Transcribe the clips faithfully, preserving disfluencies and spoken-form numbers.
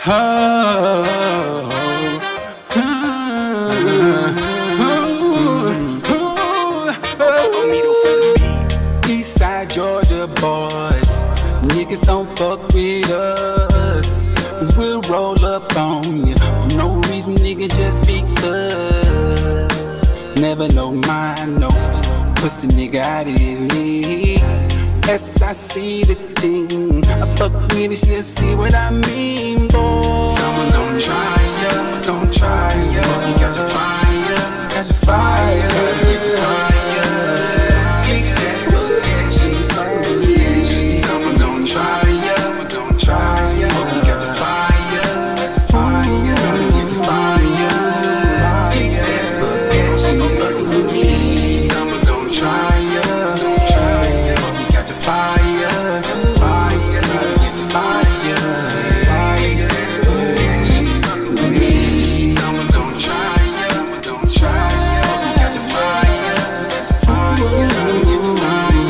Oh, Eastside Georgia boys, niggas don't fuck with us, cause we'll roll up on you for no reason, nigga, just because. Never know mine, no pussy nigga out of his league. As I see the team, I fuck with it, she'll see what I mean, boy. Someone don't try ya, don't try ya. You got your fire, got your fire, get your fire. Kick that bucket, someone don't try ya, don't try ya. You got your fire, fire, get your fire. Kick that bucket, someone don't try ya. Fire, fire, get your fire, fire, please. Someone don't try ya, don't try ya. You got your fire, fire, get your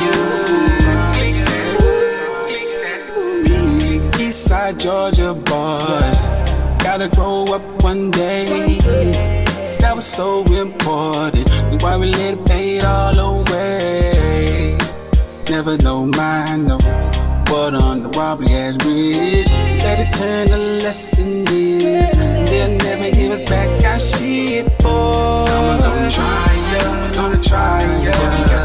fire. Eastside Georgia boys, gotta grow up one day. That was so important, why we let it fade all away. Never know mine, no. But on the wobbly ass bridge, let it turn the lesson is, they'll never give us back our shit, boy. Someone gonna try ya, gonna try ya.